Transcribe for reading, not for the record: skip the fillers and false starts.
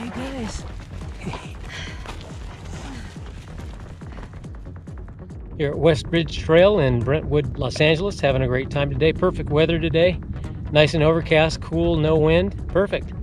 Hey guys. Here at Westridge Trail in Brentwood, Los Angeles, having a great time today. Perfect weather today. Nice and overcast, cool, no wind. Perfect.